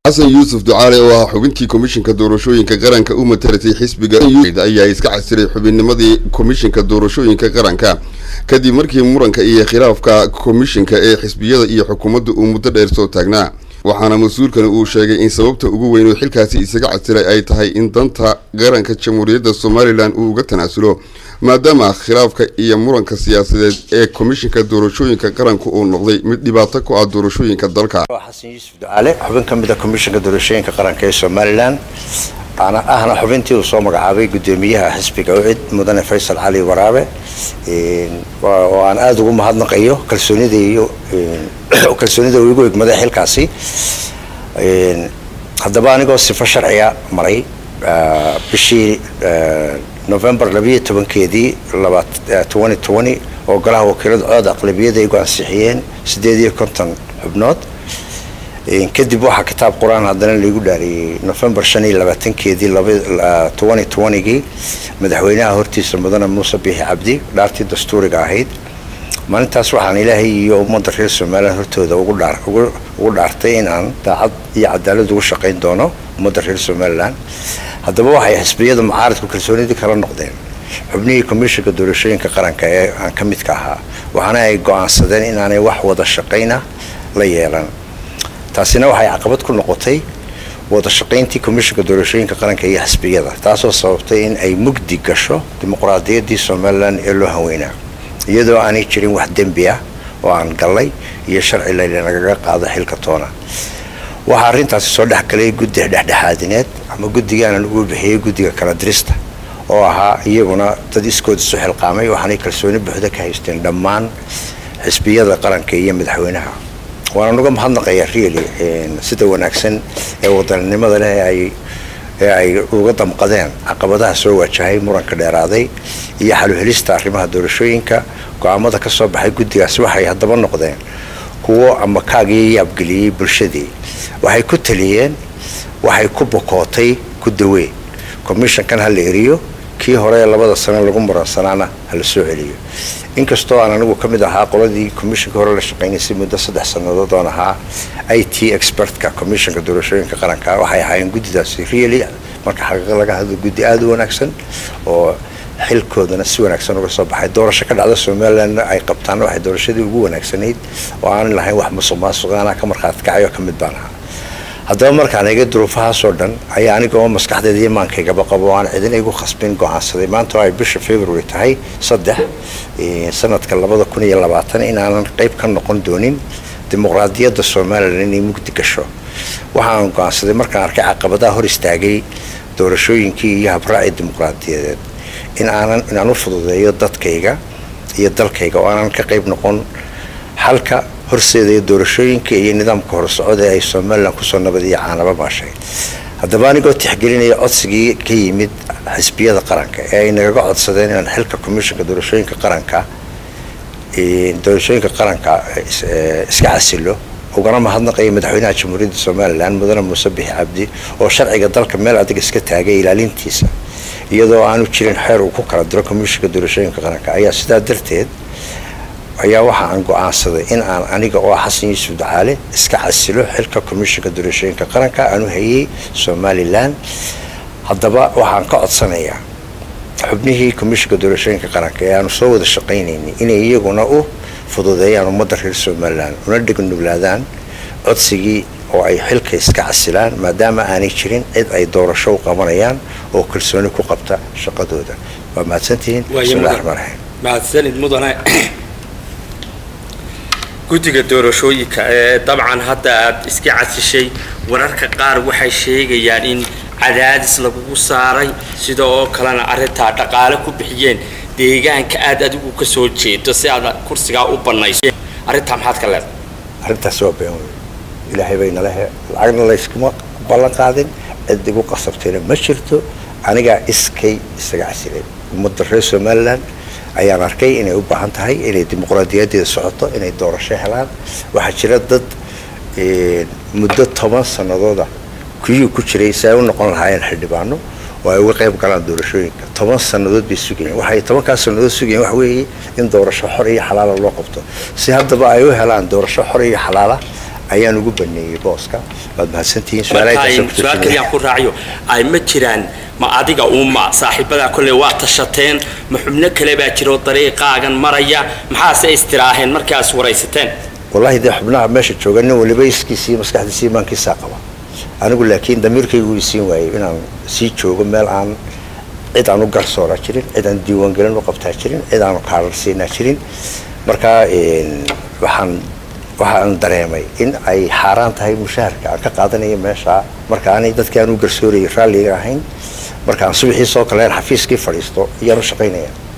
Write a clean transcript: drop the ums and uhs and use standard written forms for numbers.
حسن يوسف دعالي oo xubintii komishanka doorashooyinka qaranka u matalatay xisbiga ayaa iska casiray xubinnimadii komishanka doorashooyinka qaranka kadib markii muranka iyo khilaafka komishanka ee xisbiyada iyo xukuumadda uu muddo dheer soo taagnaa waxaana mas'uulkan uu sheegay in sababta ugu weyn oo xilkaasi isaga casiray ay tahay in danta qaranka jamhuuriyadda Soomaaliland uu uga tanaasulo maadaama khilaafka iyo muranka siyaasadeed ee komishanka doorashooyinka qaranka uu noqday mid dhibaato ku ah doorashooyinka dalka. Xasan Yuusuf Ducaale xubin ka mid ah komishanka doorashooyinka qaranka ee Soomaaliland ahna xubintii uu soo magacaabay gudoomiyaha xisbiga UCID mudane Faysal Cali Waraabe oo aan aad ugu mahadnaqayo kalsoonida uu igu igmaday xilkaasi haddaba anigoo sifo sharciya maray bishii November 12keedii 2020 oo golaha wakiilada cod aqlabiyada ay ansixiyeen 58 xubnood kadib waxa kitaab quraan hadana lagu dhaariyay November 25keedii 2020 madaxweynaha hortiisa mudane Muuse Biixi Cabdi dhaartii dastuuriga ahayd maalintaas waxaan Ilaahay iyo ummadda reer Soomaaliland hortooda ugu dhaartay in aan daacad iyo cadaalad ugu shaqeyn doono ummadda reer Soomaaliland haddaba waxay xisbiyada mucaaradku kalsoonidii kala noqdeen xubnihii komishanka doorashooyinka qaranka ee aan ka mid ka ahaa waxaana ay go'aansadeen in aanay wax wada shaqeyna la yeelan taasina waxay caqabad ku noqotay wada shaqeyntii komishanka doorashooyinka qaranka iyo xisbiyada taasoo sababtay in ay mugdi gasho dimuqraadiyaddii Soomaaliland ee loo haweenaa iyadoo aanay jirin wax dambi ah oo aan galay iyo sharci lagaga qaado xilka toona waxa arintaasi soo dhaxgalay guddi dhexdhexaadineed ama guddigan ugu bixiyay guddiga kala dirista oo ahaa iyaguna dad iskood isu xilqaamay waxaanay kalsooni buuxda ka haysteen dhammaan xisbiyada qaranka iyo madaxweynaha waana uga mahadnaqayaa really sida wanaagsan ee wadanimada leh ay uga damqadeen caqabadaha soo wajahay muranka dheeraaday iyo xal u helista arrimaha doorashooyinka go'aamada ka soo baxay guddigaas waxay haddaba noqdeen kuwo ama kaagii yaabgeliyay bulshadii waxay ku taliyeen waxay ku bokootay ku dawee komishankan hal eriyo kii hore labada sano lagu muransanaana hal soo celiyo inkastoo aan anigu ka mid ahaa qoladii komishanka hore la shaqeynayay muddo 3 sanadood oo ahaa IT expertka komishanka doorashooyinka qaranka waxay ahaayeen guddidaasi really marka xaqiiqada laga hadlo guddi aad u wanaagsan oo xilkoodana si wanaagsan uga soo baxay doorasho ka dhacda Soomaaliland ay qabtaan waxay doorashadii ugu wanaagsanayd oo aan lahayn wax musuqmaasuqana ka marxaad kacayo ka mid baan ahaa haddaba markaan eegay duruufaha soo dhan ayaa aniga maskaxdeeda iyo maankayga qabo aan cidina igu khasbin go'aansaday maanta ay bisha February tahay 3 sanadka 2020 in aanan qayb ka noqon doonin dimuqraadiyadda Soomaaliland inay mugdi gasho waxaan go'aansaday markaan arkay caqabadaha hor istaagay doorashooyinkii iyo habraaci dimuqraadiyadeed in aan u fududeeyo dadkayga iyo dalkayga oo aanan ka qayb noqon halka horseedaya doorashooyinka iyo nidaamka horsocod ee ay Soomaaliland ku soo nabadiyo caanaba maashay haddaba anigoo tixgelinaya codsigii ka yimid xisbiyada qaranka ee ay naga codsadeen in xilka komishanka doorashooyinka qaranka iska casilo ugana mahadnaqayo madaxweynaha jamhuuriyadda Soomaaliland mudane Muuse Biixi Cabdi oo sharciga dalka meel adag iska taagay ilaalintiisa iyadoo aanu jirin xeer uu ku kala diro komishanka doorashooyinka qaranka ayaa sidaa darteed ayaa waxa aan go'aansaday in aan aniga oo Xasan Yuusuf Ducaale iska casilo xilka komishanka doorashooyinka qaranka aanu hayay Soomaaliland haddaba waxaan ka codsanayaa xubnihii komishanka doorashooyinka qaranka ee aanu soo wada shaqeynaynay inay iyaguna u fududeeyaan ummadda reer Soomaaliland una dhignuglaadaan codsigii oo ay xilka iska casilaan maadaama aanay jirin cid ay doorasho u qabanayaan oo kalsooni ku qabta shaqadooda waa mahadsantihiin mahadsanid mudane guddiga doorashooyinka dabcan hadda aad iska casishay wararka qaar waxay sheegayaan in cadaadis lagu saaray sidoo kalena arinta dhaqaale ku bixiyeen deegaanka aad adigu ka soo jeedo si aad kursiga u banayso arinta maxaad ka leedahay arintaas waa been ilaahay bayna leeyahay lacagna la iskuma ballan qaadin cid igu qasabtayna ma jirto aniga iskay isaga casilay ummadda reer Soomaaliland ayaan arkay inay u baahan tahay inay dimuqraadiyadeeda socoto inay doorasho helaan waxa jira dad muddo 10 sanadood ku jiray say u noqon lahaayeen xildhibaano oo ay uga qayb galaan doorashooyinka 10 sanadood bay sugayeen waxay 10 sanadood sugayeen wax weeye in doorasho xor iyo xalaal loo qabto si haddaba ay u helaan doorasho xor iyo xalaal ayaan ugu baneeyay booska waad mahadsantihiin su'aal kaliya ku raaciyo ay ma jiraan ma adiga uma saaxiibada kullee waa tashateen ma xubno kale baa jiro dariiqaagan maraya maxaa se istiraahen markaas waraysateen wallahi de xubnaha meesha joogan waliba iskiisii maskaxdiisii maankiisa qaba anigu laakiin damiirkaygu isiin waayay inaan sii joogo meel aan cid aan u garsoora jirin cid aan diiwaan gelin u qabtaa jirin cid aan kaarsiinaa jirin marka waxaan dareemay in ay xaaraan tahay mushaharka aan ka qaadanayo meesha marka aanay dadkii aan u garsoorayay raalliga ahayn marka aan subaxii soo kaleen xafiiskii fadhiisto iyaan u shaqaynaya